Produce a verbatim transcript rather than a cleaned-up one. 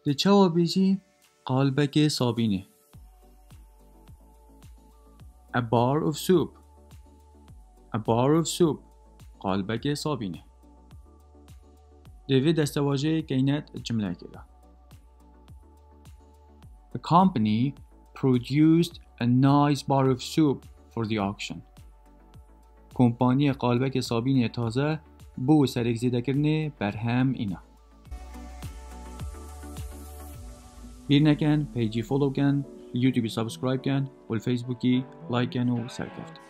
د چەوا بێژی قالبەکێ سابینێ. A bar of soup. A bar of soup. قالبەکێ سابینێ. دوێ دەستەواژەیە کەینەت جملەکێدا. The company produced a nice bar of soup for the auction. کۆمپانیە قالبەکێ سابینێ تازە بۆ سەرێکزێدەکردنێ بەرهەم ئینە. بیر نەکەن، پیجی فۆلۆ کەن، یوتیوبی سابسکرایب کەن، و الفیسبوکی لایک کەن و سەرکەوت.